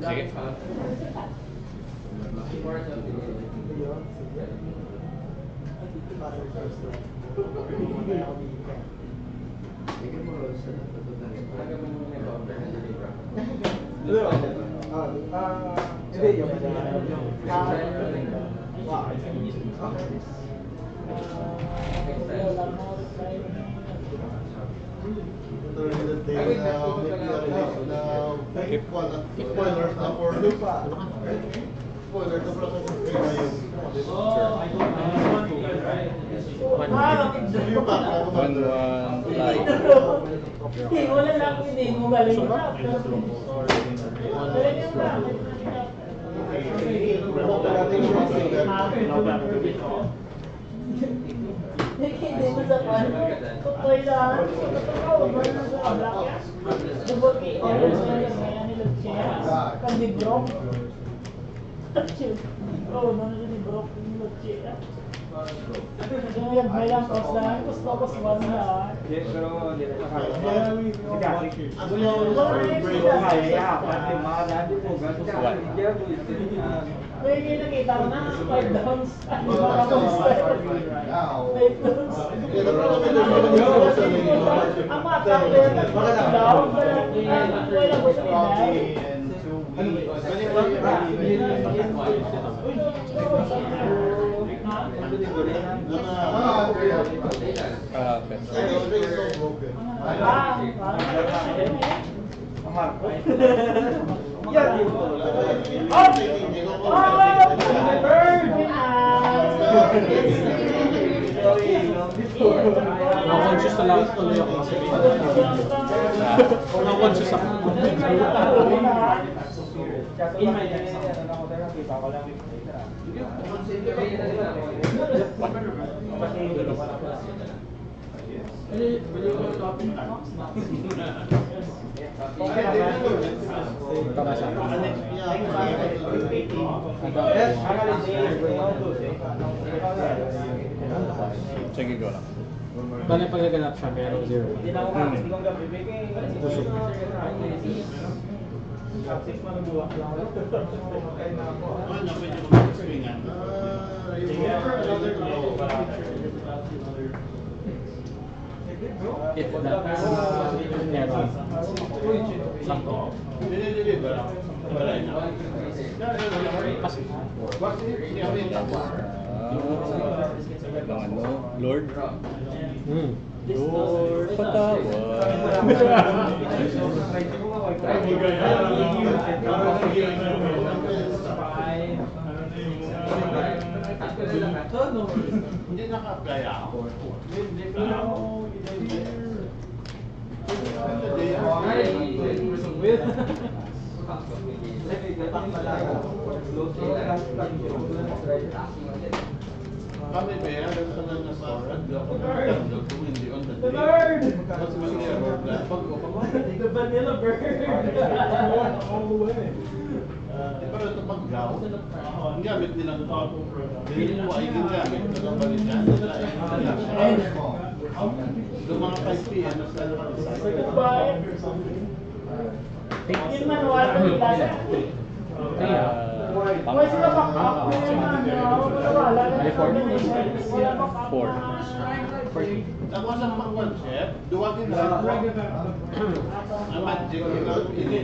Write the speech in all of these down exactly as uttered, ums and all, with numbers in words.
Sige. Spoilers na for lupa. Spoilers na pala kung kaya yung One, one, live. Hindi, wala lang ako hindi mo galing na. Hindi mo sa kwan. Tutoy lang. Totoo, ba na sa alak yan? Dubot kay oras na lang ngayon nila siya. Kandi brok. Oo, ano siya ni brok nila siya. Kaya may lang kos lang. Gusto ko sa one na. Pero hindi na Ano yung Kaya yung nakita ko na, five downs. Ano ba ka five downs. Ang mga tackler, down, wala ko sa inay. Ah, okay. Ah, parang Na-conscious na lang tuloy ako kasi. Na-conscious ako. In my head, ano ako tayo, kita ko lang. Sige, go lang. Bale pag naganap siya, merong zero. Busog. If that's meron. Sakto. Pasok. Bang ano? Lord? Hmm. Lord, patawad. Hindi naka-apply ako. Kami ba yan? Ganito na nasa rad. Kung hindi on the day. bird! Mas mag-error na. The vanilla bird! All the way. Pero ito pag-gaw, ang gamit nilang ito. Hindi mo ay gingamit ito ng balikan. Yung mga five P M na nakalisay. Goodbye! Yung manual ko nila na. Wala sila back up na yung ano. Wala na wala back up Four. Tapos ang pang-concept, duwagin na ang magic yung pinili.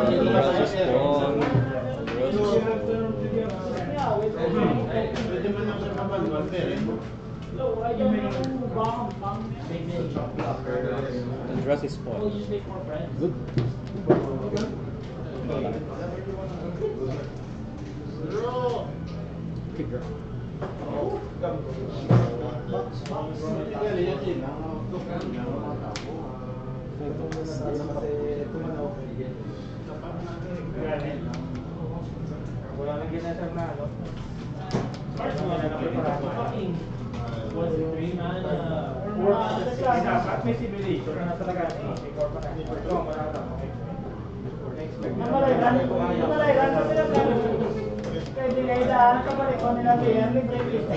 Pwede man lang sa manual, pero The dress is spoiled. Good. Okay, girl. Wala nang ginasab na ano. May simulation na nasa taga ni Ikaw pa na. Ikaw pa na. Namalayan, namalayan na sila pero kaya di kayo daan, kapalik ko nila biyan, libre kita.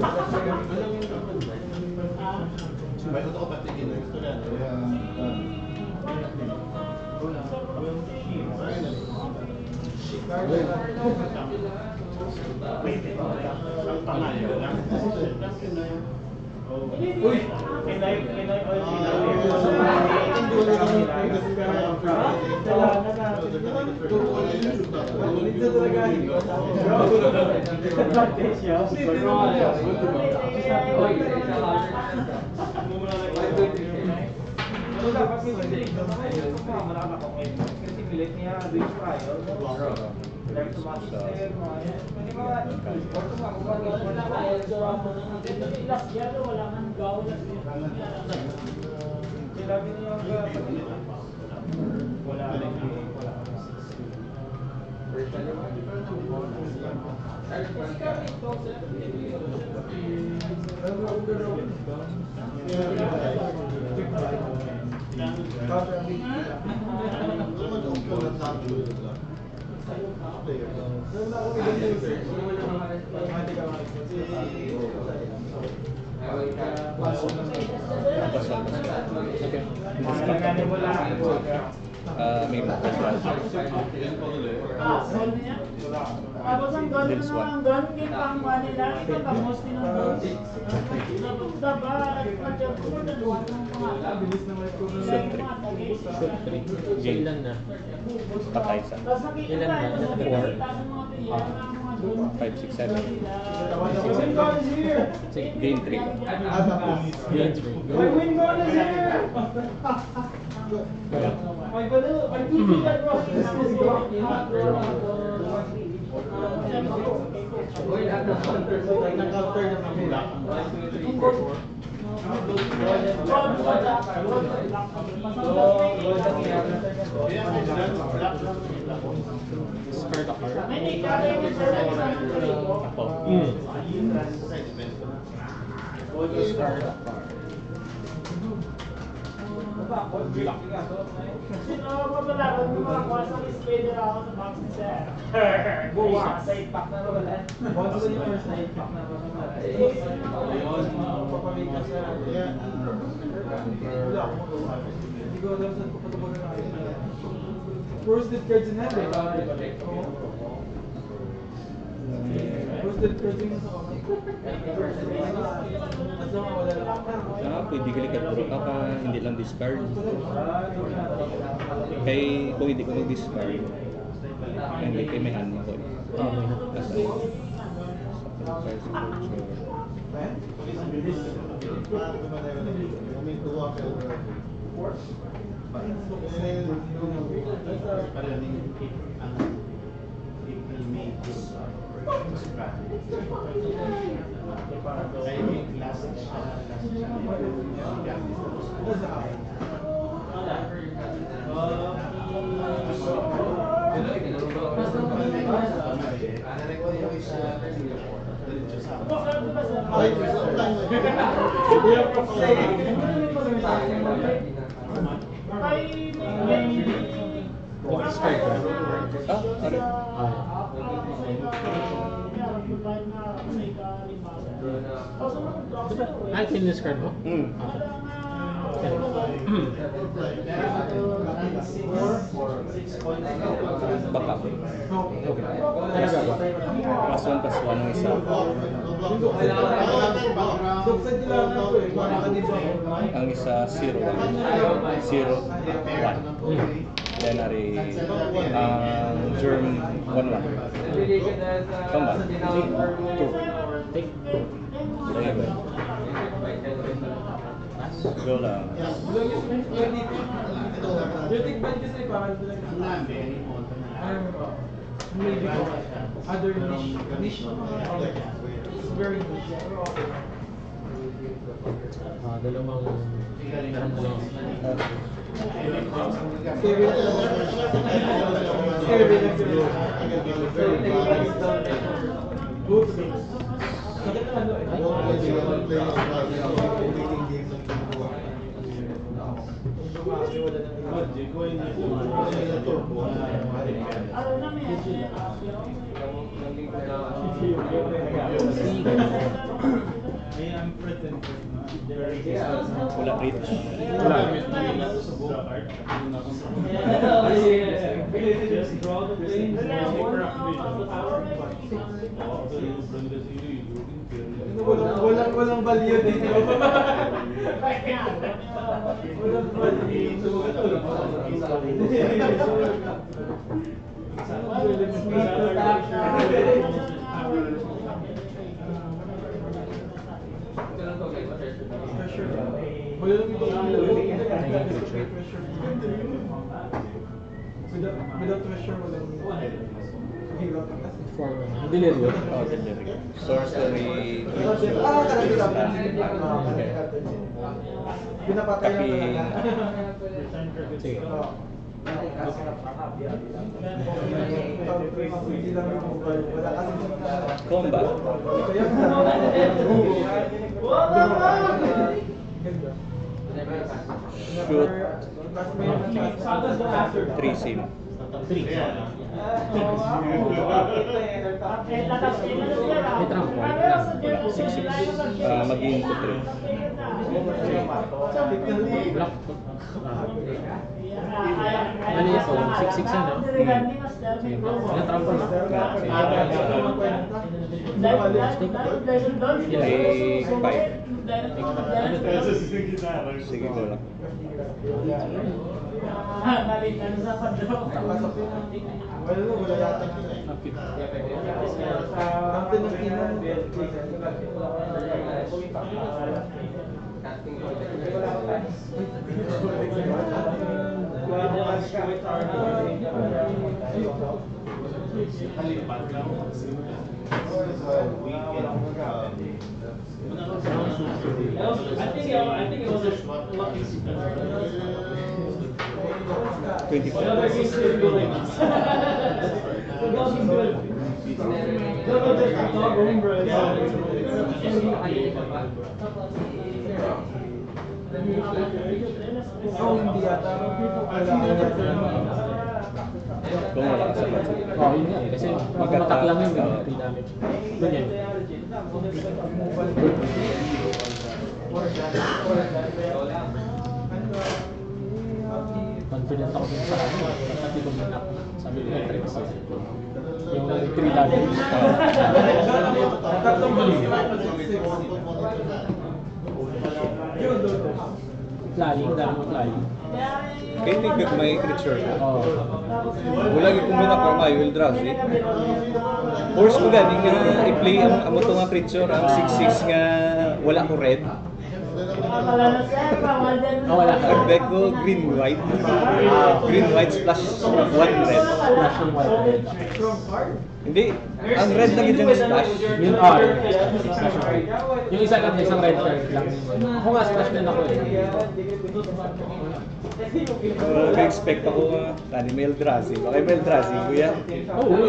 may totoo ba tingin ng estudyante? Ang tanga yun. Uy! Kinay, kinay, oil, kinay. Simulate niya doing trial. Like tomato stem, mga yan. Hindi ba, or tumakuha Last year, wala nang gaw. sinabi niya yung wala rin wala Okay. Malanganin mo lang. Ah, may Ah, sol niya. Tapos ang gun This na one. ang gun, yung pang nila, ito tapos tinutulog. Tapos dapat, madyan ko mo dalawa ng pangalan. Bilis naman ko Sila yung mga tagay. game na. Patay sa Tapos nakikita Ilan tayo, na? tapos Four? nakikita ng mga pinyan ng mga gun. five, six, seven. Win gun is here! Game three. Game three. My win gun is here! My vanilla, my two Hindi ka that bro, hindi na kasi yung Nag-counter na mamula. Discard a card. Hindi ka rin yung sarili ng tuloy ko. Ako. Discard a card. Sino ko pala, kung gumawa sa spider ako sa box ni Sir. Buwa, sa impact na wala. Once sa yung first na impact na wala. Papamika sa... Wala akong magawa. Hindi ko alam saan ko patabagan na kayo. First did cards in hand eh. First did cards in hand sa kamay. At saka wala lang. Ah, pwede ka likat bro. Ako hindi lang discard. Kay kung hindi ko mag-discard, hindi kay may hand ko. Oh, may na. Kasi sacrifice culture. Discard ka? Ah, sorry. Ah, tin-discard mo? Hmm. Baka. Okay. Ano gagawa? Plus one, plus one ang isa. Sa kailangan ko eh, para ka dito. Ang isa, zero, one. Zero, one. Then, ari, ang germ, one, one. Tama? Two. Take. Sige, ba? Go lang. Yung tigban kasi parang ito lang. Ano mo ba? Maybe ko. Other niche. Niche na mga it's very niche. Pero okay. Ah, dalawang... Parang dalawang... Scary na lang. Scary na lang. Oops. Sakit na ano eh. Ano na may Ay, ang present. Wala rate. Wala. Just draw the things. Walang, walang, walang value dito. Walang value. Without pressure, walang hirap na kasi. For delirium. Oh, delivery. Sorcery. Ah, talaga lang. Pinapatay lang Copying. talaga. Sige. Oo. Hindi lang yung mobile. Wala kasi Combat. kaya ganda. Shoot. Tapos may Three sim. Three. Eh, tatap sila na sila. May trump card. Six six. Ah, mag-input rin. Block. Ano ito? Six six yan, no? Sige. Ilan trump card, no? Ay, five. Sige ko lang. Nalitan sa padro. wala na, wala yata. Ang pinag-inan Kalipat lang. I think it, I think it was a lucky twenty-four. The other games didn't go like this. The dog is good. No, no, the dog home, bro. Oh, hindi yata. Wala Kung wala ka sa budget. Oh, yun nga eh. Kasi magmatak lang yun, may three damage. Ganyan. Confident ako dun sa ano. Pati ko minak. Sabi ko, tricks. Yung three damage. Tatlong balik. Flying, dami mo flying. Kaya tignan may creature. Oh. Wala yung kumuna ko nga, will draw eh. Force ko galing nga i-play ang amo to nga creature, ang six six nga wala ko red. Oh, wala ka. Ang deck ko green white. Green white splash one red. Flash ng white. Hindi, ang red lang yung splash. Yun, oh. Flash ng white. Yung isa lang, isang red card lang. Ako nga, splash din ako eh. Uh, expect ako nga, tani may Eldrazi. Baka may Eldrazi, kuya. Oo.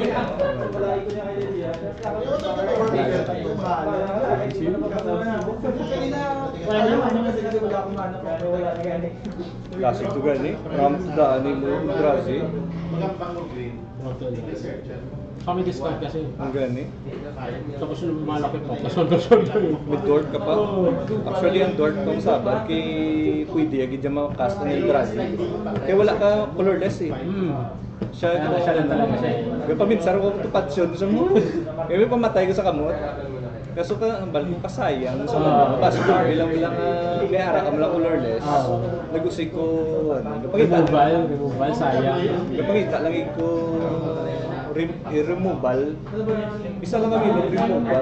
Wala naman naman kasi wala akong hanap pero wala na gani. Classic to gani. Ramp daan mo Eldrazi. Magandang mo green. Kami discard kasi. Ang gani. Tapos yung malaki pa. Kasol-kasol lang yun. May Dort ka pa. Actually, ang Dort kong sabar kay pwede agad yung mga cast ng Eldrazi. Kaya wala ka colorless eh. Hmm. Siya, Kaya siya lang talaga siya eh. Kaya paminsan ako tupatsyon sa mo. Kaya may pamatay ko sa kamot. Kaso ka, ang balik mo kasayang sa mga pas ko. Bilang-bilang uh, kaya ara ka mo lang colorless. Oo. Nag-usig ko, ano, napakita. Removal, removal, sayang. Napakita lang ko re- i-removal. Isa lang ang ilog removal.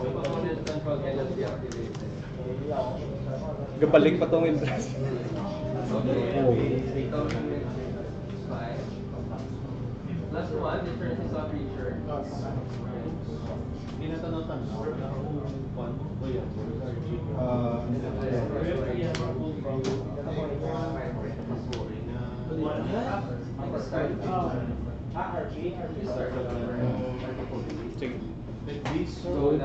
Gabalik pa tong interest. Oh. Last one, the turn is on creature. Ginatanong-tan. Wala akong kwan. O yan. Uh, sige. Like this. Gold.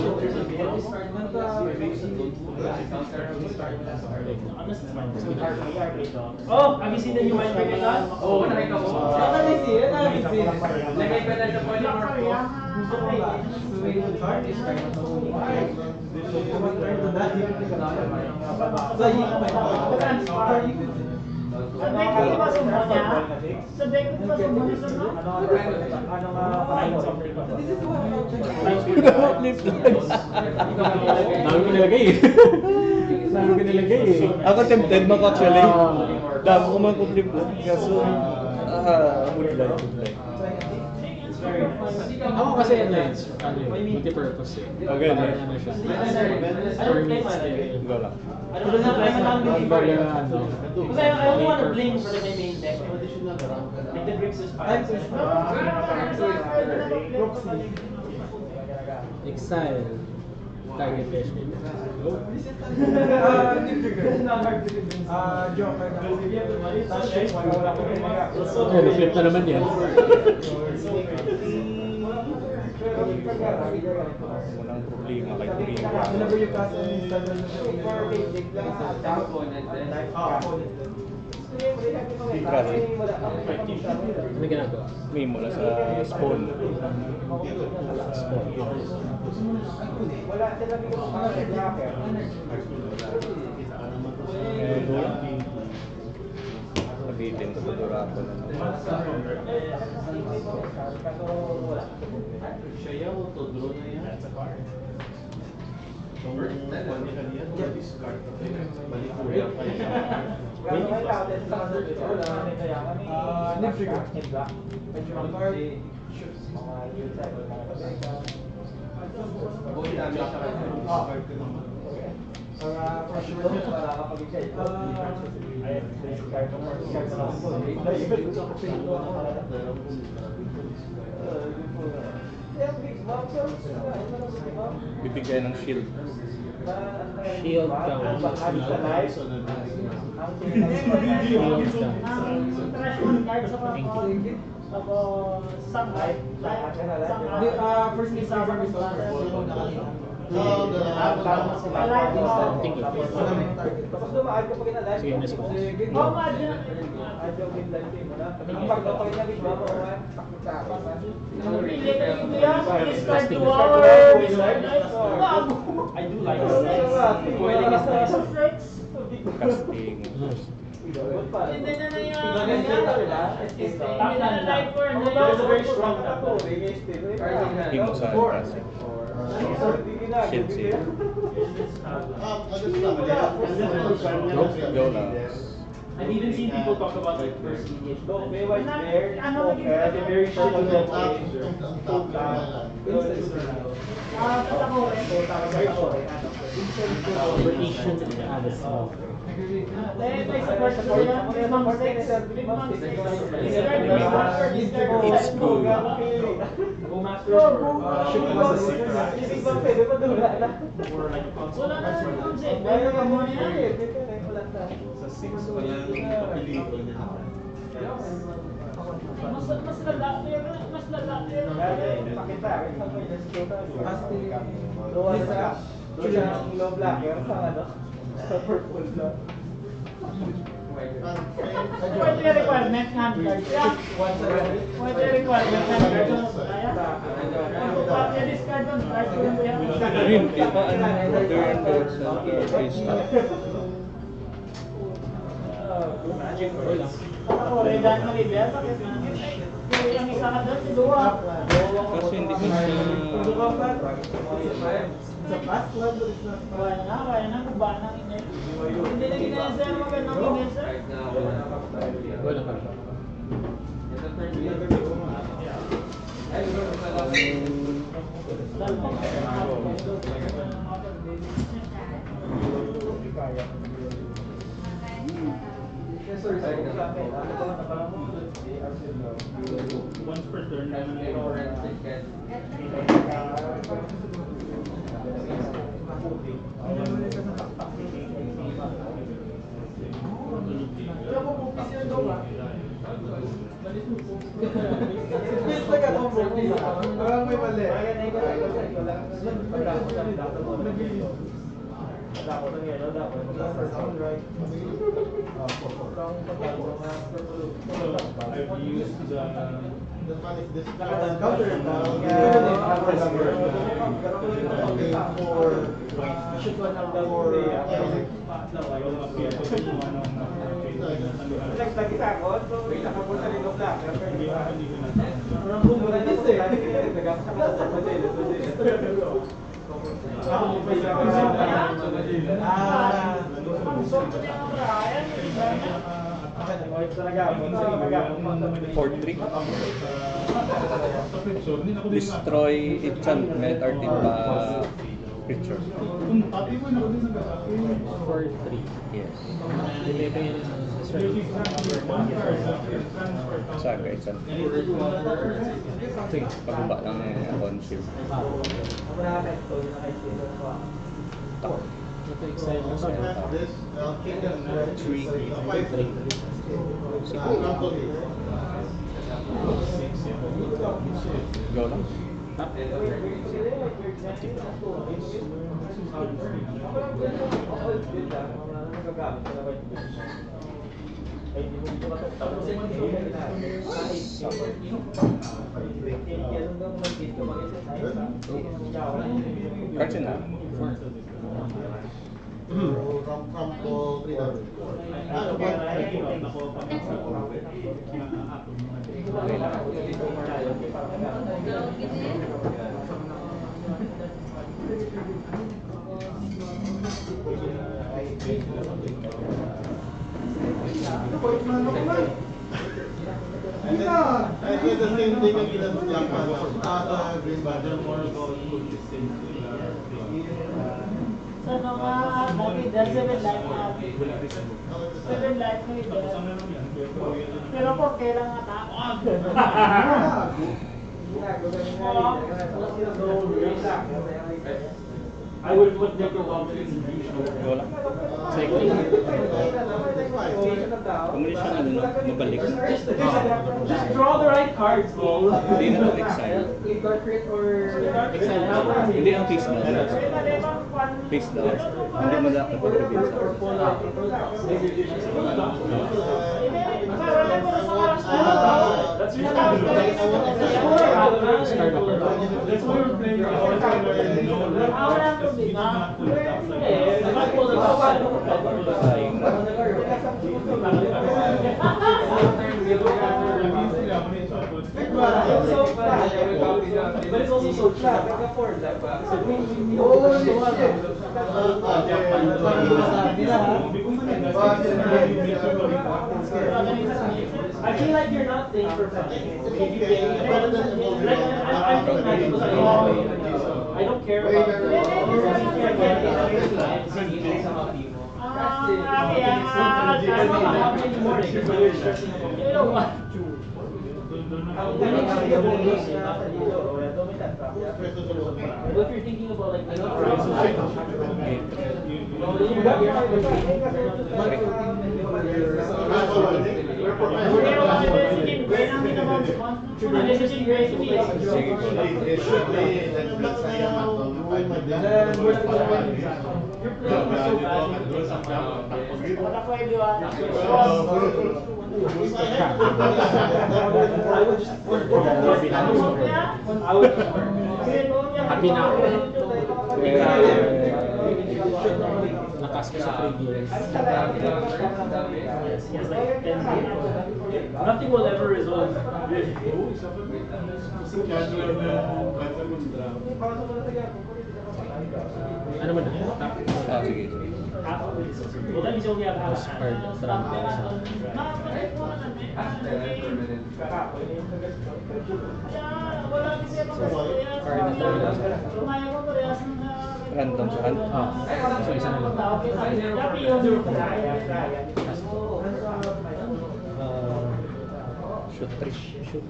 Oh, have you seen the new wine regular? Oo, nakita ko. Ah, nakabisi, nakabisi. Lagay pa lang sa boiler mark ko. Gusto ko ba? Sa deck ko ba sumba niya? Sa deck ko ba sumba niya sa no? Dami ko nilagay eh. Dami ko nilagay eh. Ako tempted mo actually. Ah. Dami ko man kung flip kaso ah, would like, would like. Ako kasi ano yun, ano yun, multi-purpose eh. Okay, Parang nice. ano siya. Ano play mo na? Go lang. Ano ba na play mo lang? Kumbaga ano. Because I, I only want to blame for my main deck. Like the bricks is fine. Exile. Target fish. Ah, Joker na. Oh, flip na naman yan. Walang problema kay Kurima. Whenever you cast an instant, Grabe. Ano ginagawa? May mula sa spawn. Spawn. Eh, go lang. Nabitin ko dura ako na. Siya mo to draw na yan. Kung pwede ka niya, discard ka. Balik ko yan pa yan. Ah, next trigger. Boy namin siya. Discard ka naman. Bibigyan ng shield. Shield down. Ang trash one card sa mga tapos sunlight, sunlight, Ah, first me sa first Oh, the... Thank you. Tapos dumaan ko pag inadaan. Sige, next one. Oh, imagine. Ang pagpapakit niya big mama ko. Really, ito yan. Discard two hours. Bago. I do like this. Boiling is nice. Casting. Hindi na na yan. Hindi Hindi na na life for na very yun. strong na to. Hindi mo sa casting. Shield save. Ah, ano sa Go, go lang. I've even seen people talk about like first lineage. No, may white Ano- bear. ano naging- They're very short on the Ang top na lang. Ah, Patacore. Competition at the small. Dahil may support ko yan. Big Mom six. Big Mom six. Discard Big Mom for discard. It's good. Go master or ship was a six. Big Mom pwede pa dula na. Or like a console. Wala na rin yung set. Meron ka muna yan. Sa six pa lang kapilipan niya. Mas mas lala. Mas lala. Pakita. Doon sa doon sa low blacker sa ano? Sa purple na. Pwede yung requirement hand card. Pwede yung requirement hand card. Kaya? Kung pa discard on card, yun mo yan. Green, kita ano turn doon sa face top. Patacore. Dahil malibya. Bakit na? Yung isa ka doon, si Dua. Kasi hindi ko siya... Sa past one, it's not Kaya na, kaya na. Kuba ng email. Hindi na ginaya sir. Magandang email sir. Right now, wala na pa tayo. Wala ka. Ito third year. Ay, ito na lang. sorry, sorry. Once per turn naman May ito. forensic and It's like a home Parang may mali. I've used the four three. Destroy enchantment or timpa creature. four three. Yes. Dito yun sa Saga enchantment. Sige, pababa lang yung on shield. Ito exile mo sa This, uh, king and Three. three. Go lang. Tap. Cards na. From Campo three hundred. Ah, okay. I did the same thing again with Japan. Tata, Green Badger, more about Sa mga nakita, seven life na seven life na ito. Pero po, kailangan attack. I will put Necrowalker in Go lang. Cycling. Combination ano no? Mabalik. Just draw the right cards, bro. Hindi na to exile. Hindi ang face down. Face down. Hindi mo dapat mag-reveal sa That's your That's why we're playing. sayang na. But it's also so cheap. I feel like you're not playing for fun. I don't care about But if you're thinking about like Happy na ako. Nakas ko sa previous. Nothing will ever resolve. Ano man na? Tap. Ah, sige, sige. Well, that means you only have half. Card. Trample sa. Random sa hand. Ah. So isa na lang. Uh, shoot three. Shoot.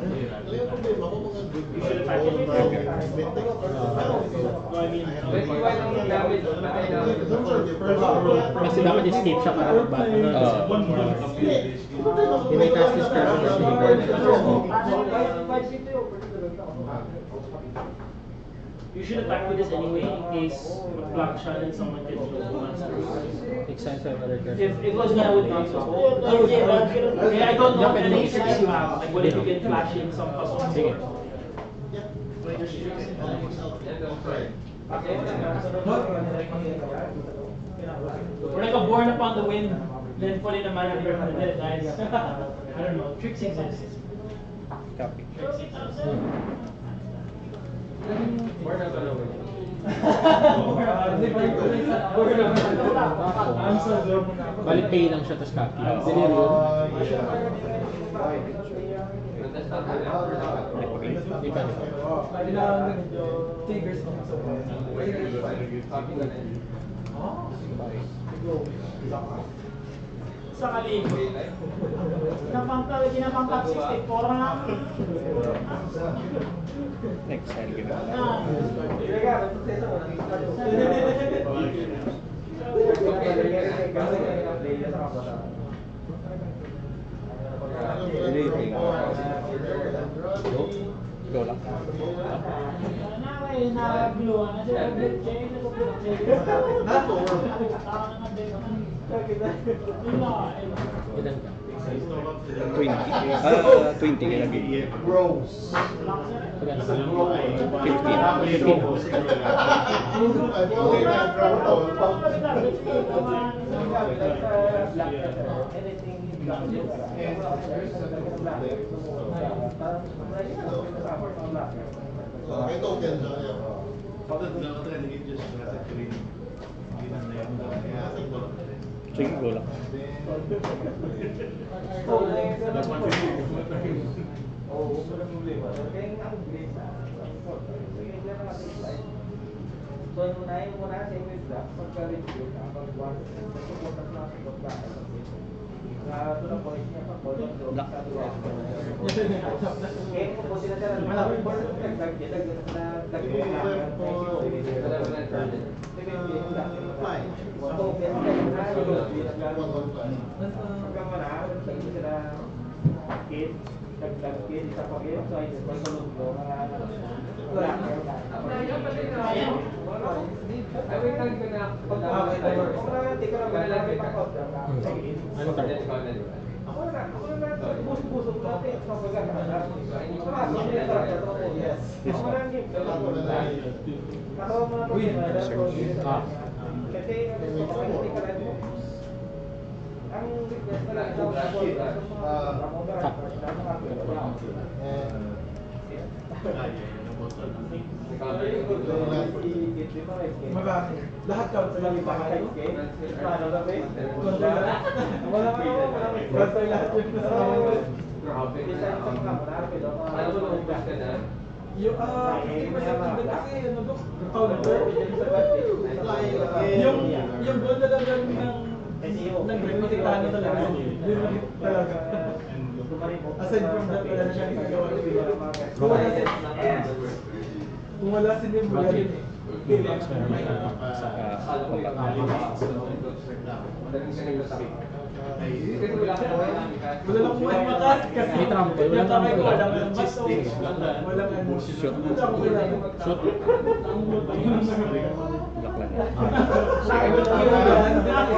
Kasi dapat escape siya para magbata. Ah. Yung may cast this card on the table. You should attack with this anyway in case block shot and someone can do monster. Excited sa other card. If it was gonna with console, yeah, I don't know what abilities you have. Like what if you can flash in some puzzle. Sige. Or like a born upon the wind, then put in a mana here from the dead guys. I don't know. Tricks exist. Copy. Tricks exist. Balik pay lang siya tapos copy. Delirium. Di pa. Tigers sa kalig. Napangkal, ginapangkal sixty-four na. Next time, gina. Ah. Go lang. Naway na blue na siya black chain na ko black chain. Nato. Ah, na din. Ilan ka? twenty. Ah, twenty lagi. Gross. Pagano? fifteen. Okay, token siya. Patad na ka talaga yung just nasa green. Ginan na yung kaya sa ito. Sige, go lang. That's one fifty. So, unahin mo na sa image block, pagka-review ka, pag-one, pag-pupunta na sa block, sa ito na point niya, pag-point drop, sa duwa. Eh, kung po sila dyan, malaki po sa nagdag, nagdag na nagdag na so, pero na hanggang wala, lagi sila kid, dagdag kid, isa pa kayo, so ay pagsulog mo, mga wala. Ay, wait lang ko na. Kung na, hindi ko na malaki pang-out. Ano card? Ako na, ako na, buso-buso ko natin. Mabaga ka na. Pumasok niya talaga ito. Yes. Ako na lang yung kasama mo na po siya. Ah. Kasi, hindi ka lang mo. Ang request na lang ito, Marami. Lahat ka sa lagi pa kayo. Wala ka naman. Basta lahat yung kasama. Yung ah, fifty percent ng data kasi ano ba? Counter. Yung yung goal na lang ng ng Republicano talaga. Republic talaga. Aside from that, wala na siyang gagawa. Kung wala si Kung wala si Nim, wala rin eh. Wala lang kung makas kasi May trump eh, yung walang kamay ko, trump. walang walang bato, walang ano. Shoot. Wala akong kailangan. Shoot. Block lang. Sa akin, yung kailangan din ang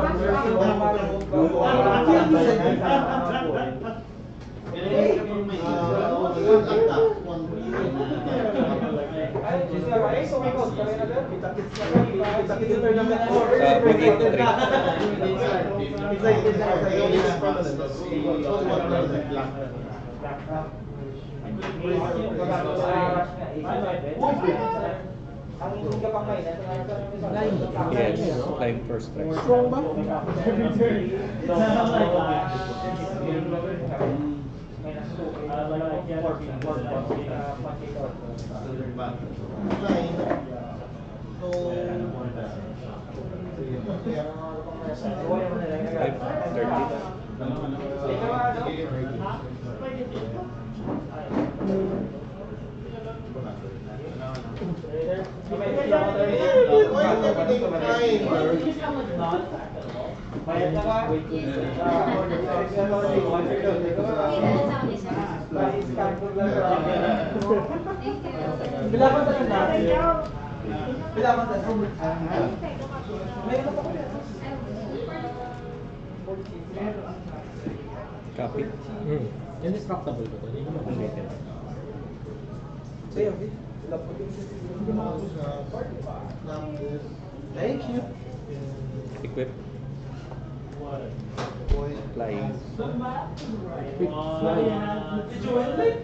Ang hindi ka pang kain, ito nga ito. Yes. Line first strike. Strong ba? Five, thirty. Bayad na ka? Yes. Ah, order. Order. Order. Order. Bilaban tayo natin. Bilaban tayo. Meron pa ko yan. Copy. Hmm. Indestructible ba ito? Hindi naman completed. Sa'yo, thank you. Equip. Flying. Quick fly. Did you win it?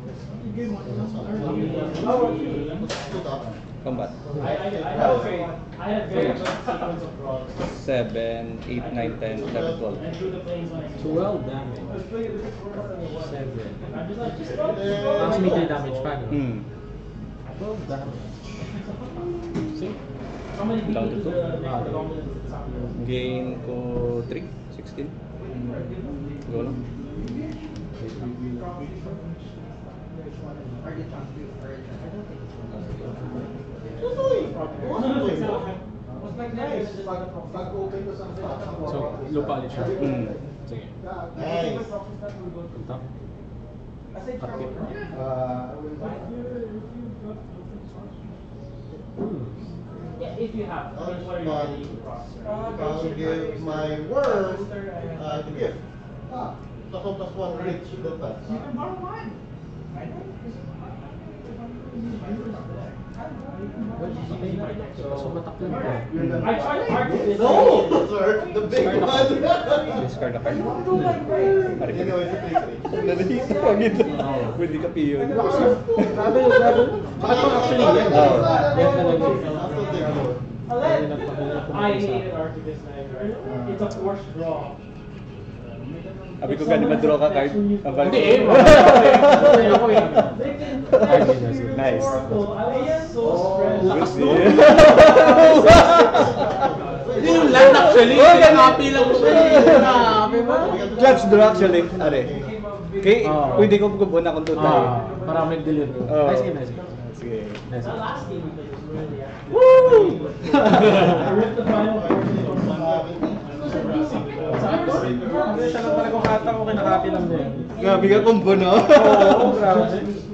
Combat. Okay. I had very good sequence of draws. seven, eight, nine, ten, eleven, twelve. And through the planes when I twelve damage. seven. just Actually, three damage pa, no? Hmm. twelve damage. See? How many people Down to do two. the next dominance at the top of the Gain ko three, sixteen. Go lang. So, lupa ulit siya. Hmm. Sige. Nice. Punta. Upkeep. Hmm. Yeah, if you have. I mean, what are you But ready to cross? I'll give my worm uh, the gift. Ah, plus one plus one reach the touch. So, matakbo mo. I tried hard to this. No, sir, the big Discard one. Discard a card. Pare ka. Anyway, it's a three three. Nanisip ka gito. Pwede ka piyon. Grabe, grabe. Bakit pang actually yan? Oo. Yan na lang yun. That's what they do. Kaya nagpahirap ko I mag-isa. hated Arcticus Knight, right? It's a forced draw. Abi ko gani ma-draw ka card. Ang balik. Hindi eh. Hindi ako eh. Ay, Nice. hindi na. Nice. I was so stressed. Good see. Hindi yung land actually. Copy lang siya eh. Grabe ba? Clutch draw actually. Are. Kay, Oo. pwede ko gubon akong total. Ah, para may delete. Oo. Nice game, nice game. Sige. Nice The game. last game we played was really active. Woo! I ripped the final portion from one. Siya lang talaga kung kata ko kinakopy lang niya. Grabe ka combo, no? Oo, grabe.